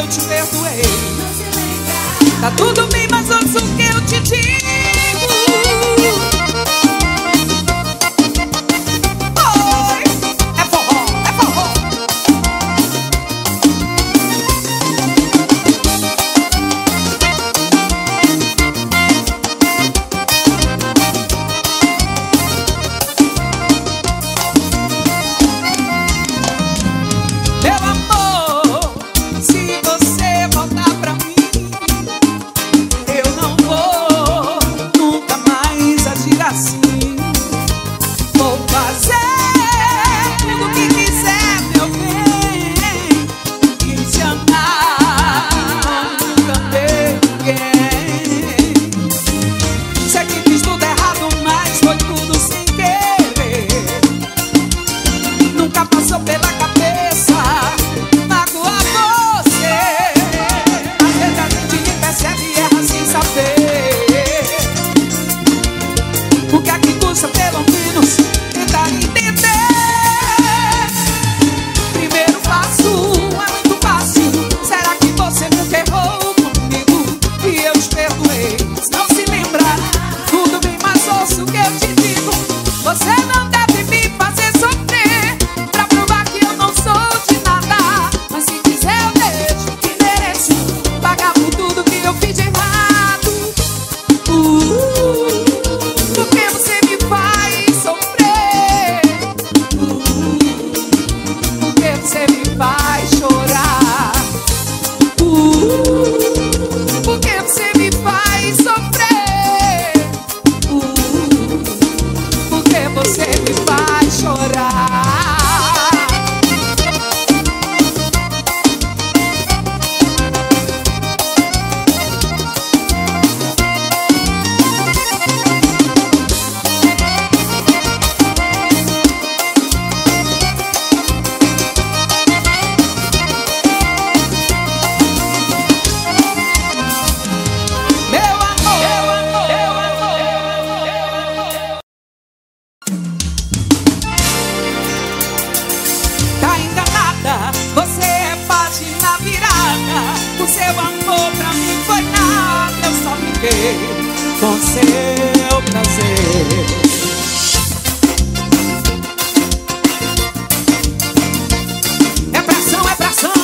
eu te perdoei. Tá tudo bem, mas ouça o que eu te digo. Oi, é forró, é forró. Meu amor, se você voltar pra mim, eu não vou nunca mais agir assim. Vou fazer tudo o que quiser, meu bem, e te amar como nunca amei ninguém. Sei que fiz tudo errado, mas foi tudo sem querer. Nunca passou pela cabeça magoar você. Às vezes a gente nem percebe e erra sem saber. O que é que custa pelo menos tentar entender? Primeiro passo é muito fácil. Será que você nunca errou comigo e eu te perdoei? Se não se lembra, tudo bem, mas ouça o que eu te digo. Você não deve me fazer sofrer pra provar que eu não sou de nada. Mas se quiser eu deixo que mereço pagar por tudo que eu fiz de errado. Porque você me faz sofrer. Porque você me faz chorar. Porque você me faz sofrer. Porque você me faz chorar. Meu amor, tá enganada, você é página virada. O seu amor pra mim foi nada, eu só fiquei com seu prazer. É pressão, é pressão.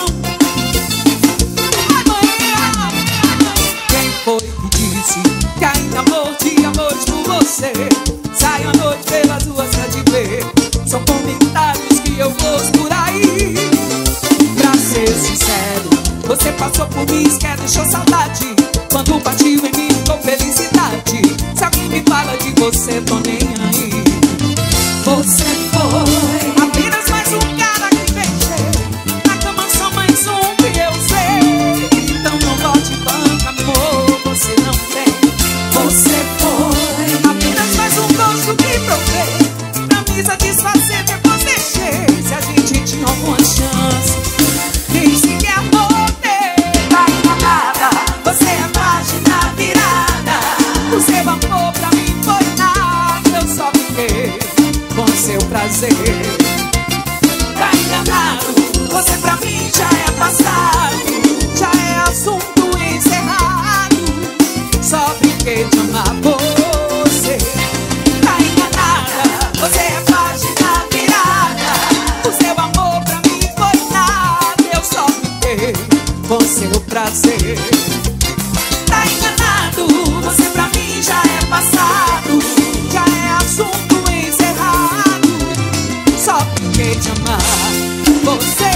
Quem foi que disse que ainda mordi amores por você? Sai à noite pelas ruas pra te ver. São comentários que eu ouço por aí. Pra ser sincero, você passou por mim, quer deixou saudade. Quando partiu em mim com felicidade. Se alguém me fala de você, tô nem aí. Você foi apenas mais um cara que beijei. Na cama só mais um que eu sei. Então não bote banca, amor, você não tem. Você foi apenas mais um gosto que provei. Pra me satisfazer depois deixei. Se a gente tinha alguma chance, nem sequer voltei. Tá enganada, você é página virada. O seu amor pra mim foi nada, eu só fiquei com seu prazer. Tá enganado, você pra mim já é passado, já é assunto encerrado. Só fiquei de amar você. Tá enganada, você é página virada. O seu amor pra mim foi nada, eu só fiquei com seu prazer. Tá enganado, você pra mim já é passado, já é assunto encerrado. Só fiquei de amar você.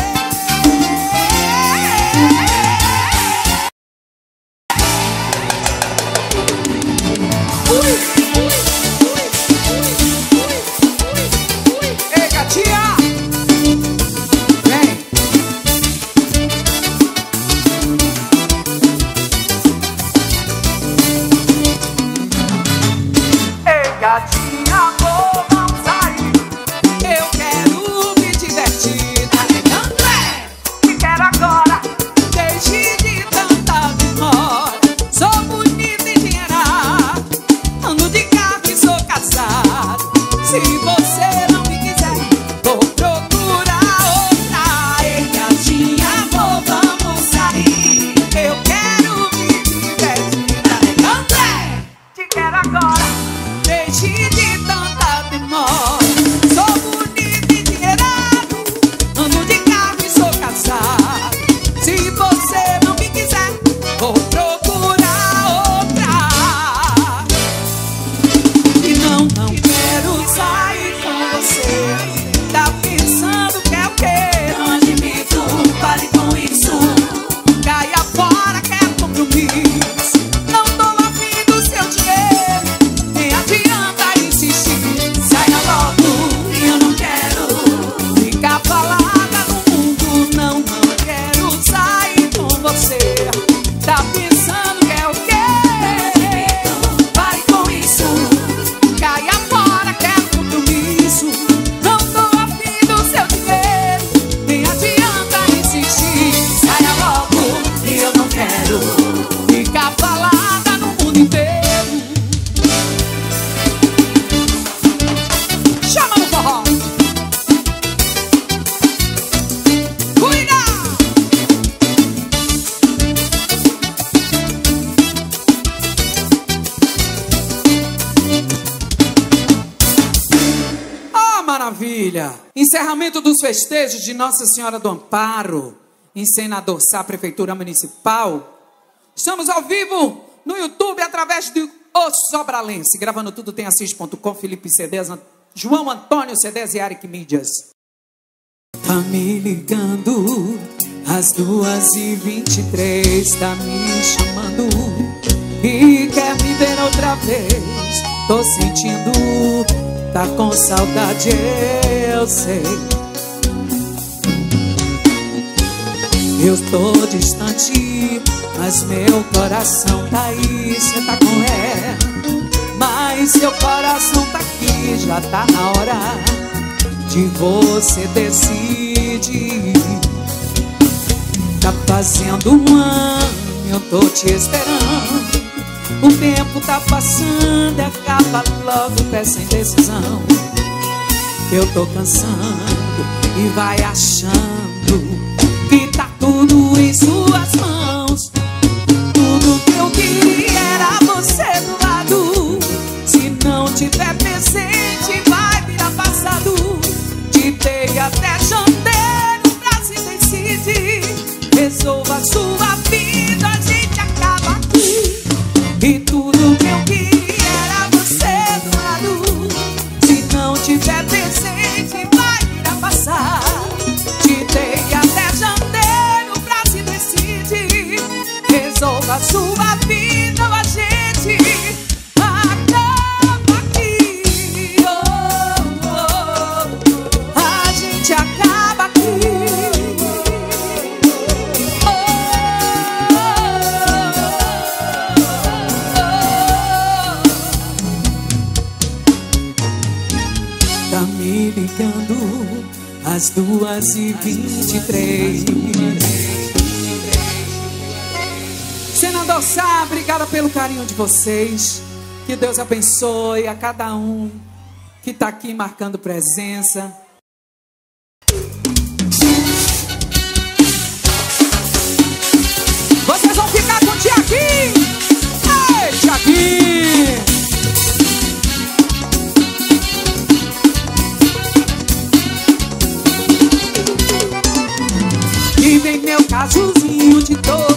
Ei, gatinha, vem. Ei, gatinha, amor, vamos sair. Eu quero me divertir. Tá ligando, é? Que quero agora. Deixe de tanta demora. Sou bonita e dinheirada. Ando de carro e sou casado. Se você não me quiser, vou procurar outra. Ei, gatinha, amor, vamos sair. maravilha! Encerramento dos festejos de Nossa Senhora do Amparo, em Senador Sá, Prefeitura Municipal. Estamos ao vivo no YouTube através do O Sobralense. Gravando tudo tem assis.com, Felipe Cedés, João Antônio Cedés e Eric Mídias. Tá me ligando às 2h23, tá me chamando e quer me ver outra vez. Tô sentindo, tá com saudade, eu sei. Eu tô distante, mas meu coração tá aí. Cê tá com ela, mas seu coração tá aqui. Já tá na hora de você decidir. Tá fazendo um ano, eu tô te esperando. O tempo tá passando, acaba logo com essa indecisão. Eu tô cansando e vai achando que tá tudo em suas mãos. Tudo que eu queria era você do lado. Se não tiver presente, vai virar passado. Te dei até janeiro pra se decidir. Resolva a sua vida, a gente acaba aqui. E tudo que eu queria era você do lado. Se não tiver presente, vai virar passado. Te dei até janeiro pra se decidir. Resolva a sua vida, a gente acaba aqui. Oh, oh, oh. A gente acaba aqui. Oh, oh, oh. Tá me ligando às 2h23. Senador Sá, obrigada pelo carinho de vocês. Que Deus abençoe a cada um que está aqui marcando presença. Vocês vão ficar com o Tiaguinho. Ei, Tiaguinho! E vem meu cajuzinho de dor.